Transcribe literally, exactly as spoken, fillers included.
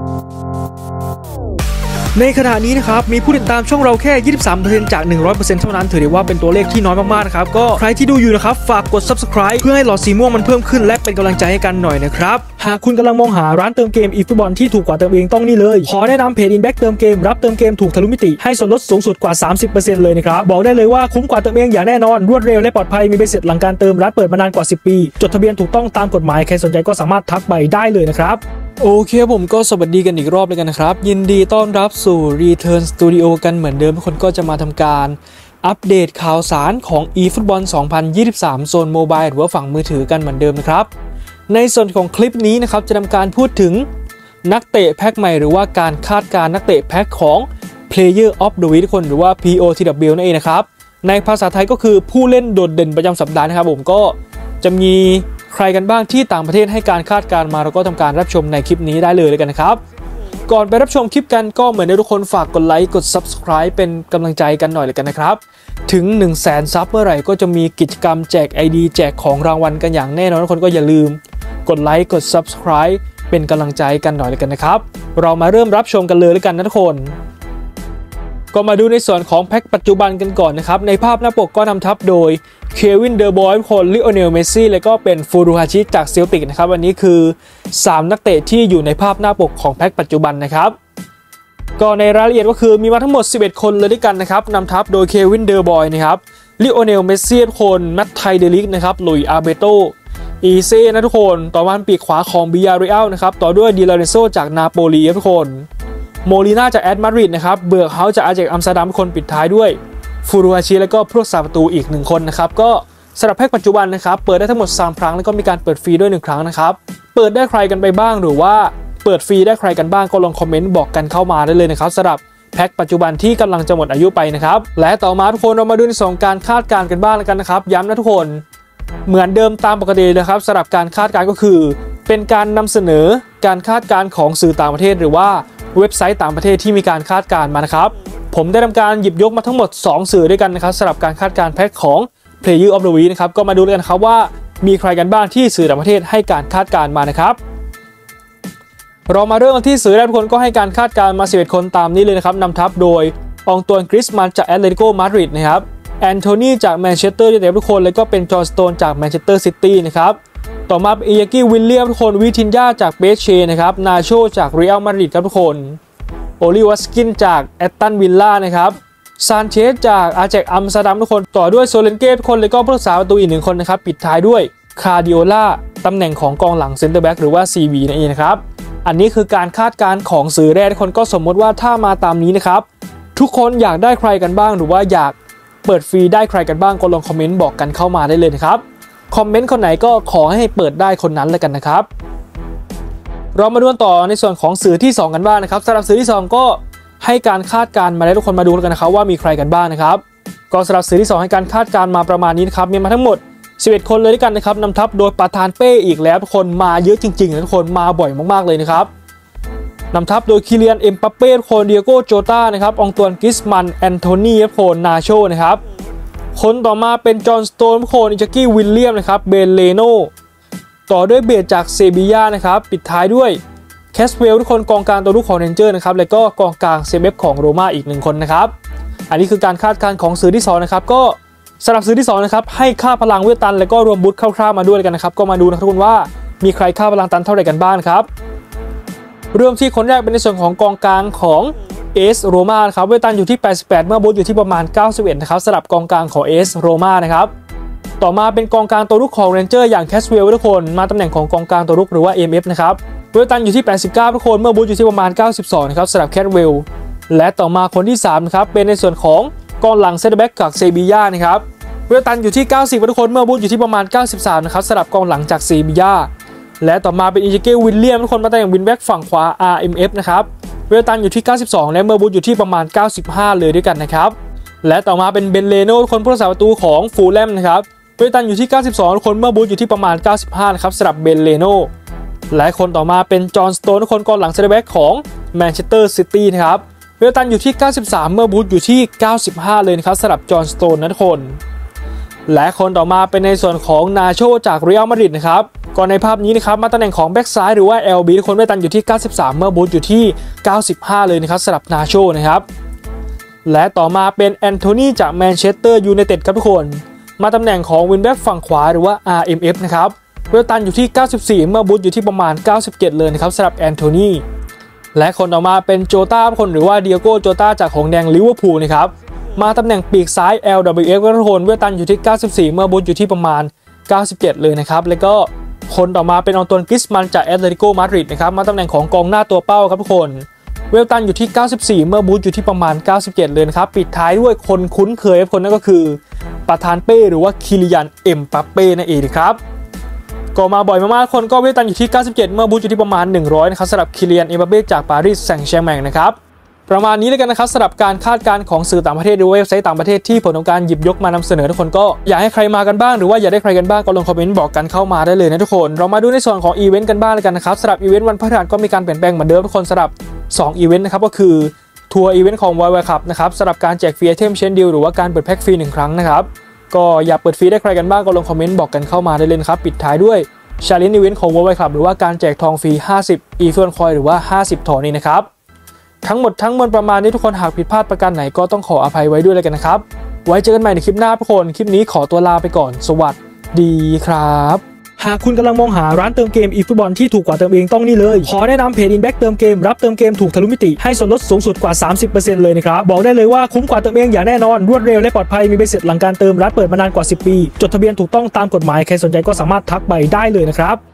ในขณะนี้นะครับมีผู้ติดตามช่องเราแค่ ยี่สิบสามเปอร์เซ็นต์ จาก หนึ่งร้อยเปอร์เซ็นต์ เท่านั้นถือได้ว่าเป็นตัวเลขที่น้อยมากๆนะครับก็ใครที่ดูอยู่นะครับฝากกด ซับสไครบ์ เพื่อให้หลอดสีม่วงมันเพิ่มขึ้นและเป็นกำลังใจให้กันหน่อยนะครับหากคุณกำลังมองหาร้านเติมเกมอีฟุตบอลที่ถูกกว่าเติมเองต้องนี่เลยขอแนะนำเพจ อินแบ็ก เติมเกมรับเติมเกมถูกทะลุมิติให้ส่วนลดสูงสุดกว่า สามสิบเปอร์เซ็นต์ เลยนะครับบอกได้เลยว่าคุ้มกว่าเติมเองอย่างแน่นอนรวดเร็วและปลอดภัยมีใบเสร็จหลังการเติมร้านเปิดมานานกว่าสิบปีจดทะเบียนถูกต้องตามกฎหมายใครสนใจก็สามารถทักไปได้เลยนะครับโอเคผมก็สวัสดีกันอีกรอบเลยกันนะครับยินดีต้อนรับสู่ Return Studio กันเหมือนเดิมทุกคนก็จะมาทำการอัปเดตข่าวสารของ eFootball สองพันยี่สิบสาม โซนโมบายหรือว่าฝั่งมือถือกันเหมือนเดิมนะครับในส่วนของคลิปนี้นะครับจะทำการพูดถึงนักเตะแพ็คใหม่หรือว่าการคาดการณ์นักเตะแพ็คของ Player of the Week ทุกคนหรือว่า พี โอ ที ดับเบิลยู นั่นเองนะครับในภาษาไทยก็คือผู้เล่นโดดเด่นประจำสัปดาห์นะครับผมก็จะมีใครกันบ้างที่ต่างประเทศให้การคาดการณ์มาเราก็ทำการรับชมในคลิปนี้ได้เลยเลยกันนะครับก่อนไปรับชมคลิปกันก็เหมือนเดิมทุกคนฝากกดไลค์กด ซับสไครบ์ เป็นกำลังใจกันหน่อยเลยกันนะครับถึง หนึ่งแสน ซับเมื่อไหร่ก็จะมีกิจกรรมแจก ไอ ดี แจกของรางวัลกันอย่างแน่นอนทุกคนก็อย่าลืมกดไลค์กด ซับสไครบ์ เป็นกำลังใจกันหน่อยเลยกันนะครับเรามาเริ่มรับชมกันเลยเลยกันนะทุกคนก็มาดูในส่วนของแพ็คปัจจุบันกันก่อนนะครับในภาพหน้าปกก็นำทัพโดยเควินเดอร์บอยคนลิโอเนลเมสซี่และก็เป็นฟูรุฮาชิจากเซลติกนะครับวันนี้คือสามนักเตะที่อยู่ในภาพหน้าปกของแพ็คปัจจุบันนะครับก็ในรายละเอียดก็คือมีมาทั้งหมดสิบเอ็ดคนเลยด้วยกันนะครับนำทัพโดยเควินเดอร์บอยนะครับลิโอเนลเมสซี่คนแมตไทเดลิกนะครับลุยอาเบโตอีเซ่นะทุกคนต่อมาปีกขวาของบิยาเรอัลนะครับต่อด้วยดิลาเรนโซจากนาโปลีทุกคนโมลีน่าจากแอตมาดริดนะครับเบิร์กเฮาส์จากอาเจกอัมสเตอร์ดัมคนปิดท้ายด้วยฟูรุฮาชิและก็ผู้รักษาประตูอีกหนึ่งคนนะครับก็สำหรับแพ็คปัจจุบันนะครับเปิดได้ทั้งหมดสามครั้งแล้วก็มีการเปิดฟรีด้วยหนึ่งครั้งนะครับเปิดได้ใครกันไปบ้างหรือว่าเปิดฟรีได้ใครกันบ้างก็ลองคอมเมนต์บอกกันเข้ามาได้เลยนะครับสำหรับแพ็คปัจจุบันที่กำลังจะหมดอายุไปนะครับและต่อมาทุกคนเรามาดูในส่วนการคาดการณ์กันบ้างแล้วกันนะครับย้ำนะทุกคนเหมือนเดิมตามปกตินะครับสำหรับการคาดการณ์ก็คือเป็นการนำเสนอการคาดการณ์ของสื่อต่างประเทศหรือว่าเว็บไซต์ต่างประเทศที่มีการคาดการณ์มานะครับผมได้ทำการหยิบยกมาทั้งหมดสองสื่อด้วยกันนะครับสำหรับการคาดการณ์แพ็คของ Player of the Week นะครับก็มาดูกันครับว่ามีใครกันบ้างที่สื่อต่างประเทศให้การคาดการณ์มานะครับเรามาเริ่มที่สื่อแรกทุกคนก็ให้การคาดการณ์มาสิบเอ็ดคนตามนี้เลยนะครับนำทัพโดยองตวนกริสมันจากแอตเลติโกมาดริดนะครับแอนโทนีจากแมนเชสเตอร์ยูไนเต็ดทุกคนแล้วก็เป็นจอห์นสโตนจากแมนเชสเตอร์ซิตี้นะครับต่อมาเป็นอิยากิวิลเลียมทุกคนวิทินญาจากเบสเชนะครับนาโชจากเรอัลมาดริดครับทุกคนโอลิวัสกินจากแอตตันวิลล่านะครับซานเชสจากอาแจกอัมสเตอร์ดัมทุกคนต่อด้วยโซเลนเกตทุกคนแล้วก็ผู้รักษาประตูอีกหนึ่งคนนะครับปิดท้ายด้วยคาร์ดิโอล่าตำแหน่งของกองหลังเซนเตอร์แบ็กหรือว่า ซี บี นั่นเองนะครับอันนี้คือการคาดการณ์ของสื่อแรกทุกคนก็สมมติว่าถ้ามาตามนี้นะครับทุกคนอยากได้ใครกันบ้างหรือว่าอยากเปิดฟรีได้ใครกันบ้างก็ลองคอมเมนต์บอกกันเข้ามาได้เลยนะครับคอมเมนต์คนไหนก็ขอให้เปิดได้คนนั้นเลยกันนะครับเรามาดูต่อในส่วนของสื่อที่สองกันบ้างนะครับสำหรับสื่อที่สองก็ให้การคาดการณ์มาแล้วทุกคนมาดูกันนะครับว่ามีใครกันบ้างนะครับก็สำหรับสื่อที่สองให้การคาดการณ์มาประมาณนี้นะครับมีมาทั้งหมดสิบเอ็ดคนเลยด้วยกันนะครับนำทัพโดยประธานเป้อีกแล้วทุกคนมาเยอะจริงๆนะทุกคนมาบ่อยมากๆเลยนะครับนำทัพโดยคิเลียนเอ็มบัปเป้ทุกคนเดียโก้โจต้านะครับองตวนกริสมันแอนโทนีทุกคนนาโชนะครับคนต่อมาเป็นจอห์นสโตนทุกคนอิจากิวิลเลียมนะครับเบนเลโนต่อด้วยเบสจากเซบีย่านะครับปิดท้ายด้วยแคสเวลทุกคนกองกลางตัวลูกของเรนเจอร์นะครับแล้วก็กองกลางเซเบฟของโรม่าอีกหนึ่งคนนะครับอันนี้คือการคาดการณ์ของสื่อที่สองนะครับก็สำหรับสื่อที่สองนะครับให้ค่าพลังเวทตันแล้วก็รวมบูทคร่าวๆมาด้วยกันนะครับก็มาดูนะครับทุกคนว่ามีใครค่าพลังตันเท่าไหร่กันบ้างครับเริ่มที่คนแรกเป็นในส่วนของกองกลางของเอสโรม่านะครับเวทตันอยู่ที่แปดสิบแปดเมื่อบูทอยู่ที่ประมาณเก้าสิบเอ็ดนะครับสำหรับกองกลางของเอสโรม่านะครับต่อมาเป็นกองกลางตัวรุกของเรนเจอร์อย่างแคสเวลทุกคนมาตำแหน่งของกองกลางตัวรุกหรือว่า เอ็ม เอฟ นะครับเวลตันอยู่ที่แปดสิบเก้าทุกคนเมื่อบูทอยู่ที่ประมาณเก้าสิบสองนะครับสำหรับแคสเวลและต่อมาคนที่สามนะครับเป็นในส่วนของกองหลังเซนเตอร์แบ็กจากเซบีย่านะครับเวลตันอยู่ที่เก้าสิบทุกคนเมื่อบูทอยู่ที่ประมาณเก้าสิบสามนะครับสำหรับกองหลังจากเซบีย่าและต่อมาเป็นอิจเกวิลเลียมทุกคนมาตำแหน่งวินแบ็กฝั่งขวา อาร์ เอ็ม เอฟ นะครับเวลตันอยู่ที่เก้าสิบสองและเมื่อบูทอยู่ที่ประมาณเก้าสิบห้าเลยด้วยกันนะครับและต่อมาเป็นเบนเลโนทุกคนผู้รักษาประตูของฟูลแลมนะครับเวลตันอยู่ที่เก้าสิบสองทุกคนเมื่อบูทอยู่ที่ประมาณเก้าสิบห้านะครับสำหรับเบนเลโนและคนต่อมาเป็นจอห์นสโตนทุกคนกองหลังเซนเตอร์แบ็กของแมนเชสเตอร์ซิตี้นะครับเวลตันอยู่ที่เก้าสิบสามเมื่อบูทอยู่ที่เก้าสิบห้าเลยนะครับสำหรับจอห์นสโตนนะทุกคนและคนต่อมาเป็นในส่วนของนาโชจากเรอัลมาดริดนะครับก่อนในภาพนี้นะครับมาตำแหน่งของแบ็กซ้ายหรือว่า แอล บี ทุกคนได้ตันอยู่ที่เก้าสิบสามเมื่อบูธอยู่ที่เก้าสิบห้าเลยนะครับสำหรับนาโชนะครับและต่อมาเป็นแอนโทนีจากแมนเชสเตอร์ยูไนเต็ดครับทุกคนมาตำแหน่งของวินแบ็กฝั่งขวาหรือว่า อาร์ เอ็ม เอฟ นะครับเวลตันอยู่ที่เก้าสิบสี่เมื่อบูธอยู่ที่ประมาณเก้าสิบเจ็ดเลยนะครับสำหรับแอนโทนีและคนต่อมาเป็นโจต้าคนหรือว่าเดียโก้โจต้าจากหงแดงลิเวอร์พูลนะครับมาตำแหน่งปีกซ้าย แอล ดับเบิลยู เอฟ ทุกคนเวลตันอยู่ที่เก้าสิบสี่เมื่อบูธอยู่ที่ประมาณเก้าสิบเจ็ดเลยนะครับแล้วก็คนต่อมาเป็นอองตวนกริสมันจากแอตเลติโกมาดริดนะครับมาตำแหน่งของกองหน้าตัวเป้าครับทุกคนเวลตันอยู่ที่เก้าสิบสี่เมื่อบูธอยู่ที่ประมาณเก้าสิบเจ็ดเลยนะครับปิดท้ายด้วยคนคุ้นเคยคนนั่นก็คือประธานเป้หรือว่าคิริยันเอ็มบัปเป้นั่นเองครับก็มาบ่อยมากๆคนก็เวลตันอยู่ที่เก้าสิบเจ็ดเมื่อบูธอยู่ที่ประมาณหนึ่งร้อยนะครับสำหรับคิริยันเอ็มบัปเป้จากปารีสแซงต์แชร์แมงนะครับประมาณนี้เลยกันนะครับสำหรับการคาดการณ์ของสื่อต่างประเทศหรือเว็บไซต์ต่างประเทศที่ผมต้องการหยิบยกมานำเสนอทุกคนก็อยากให้ใครมากันบ้างหรือว่าอยากได้ใครกันบ้างก็ลงคอมเมนต์บอกกันเข้ามาได้เลยนะทุกคนเรามาดูในส่วนของอีเวนต์กันบ้างเลยกันนะครับสำหรับอีเวนต์วันพฤหัสก็มีการเปลี่ยนแปลงเหมือนเดิมทุกคนสำหรับสองอีเวนต์นะครับก็คือทัวร์อีเวนต์ของ World Cup นะครับสำหรับการแจกฟรีไอเทมเชนดิลหรือว่าการเปิดแพ็คฟรีหนึ่งครั้งนะครับก็อยากเปิดฟรีได้ใครกันบ้างก็ลงคอมเมนต์บอกกันเข้ามาได้เลยครับปิดท้ายด้วยชาเลนจ์อีเวนต์ของ World Cup หรือว่าการแจกทองฟรีห้าสิบอีเฟนคอยหรือว่าห้าสิบทองนี้นะครับทั้งหมดทั้งมวลประมาณนี้ทุกคนหากผิดพลาดประการไหนก็ต้องขออภัยไว้ด้วยเลยกันนะครับไว้เจอกันใหม่ในคลิปหน้าทุกคนคลิปนี้ขอตัวลาไปก่อนสวัสดีครับหากคุณกำลังมองหาร้านเติมเกมอีฟุตบอลที่ถูกกว่าเติมเองต้องนี่เลยขอแนะนำเพจอินแบ็กเติมเกมรับเติมเกมถูกทะลุมิติให้ส่วนลดสูงสุดกว่า สามสิบเปอร์เซ็นต์ เลยนะครับบอกได้เลยว่าคุ้มกว่าเติมเองอย่างแน่นอนรวดเร็วและปลอดภัยมีใบเสร็จหลังการเติมร้านเปิดมานานกว่าสิบปีจดทะเบียนถูกต้องตามกฎหมายใครสนใจก็สามารถทักไปได้เลยนะครับ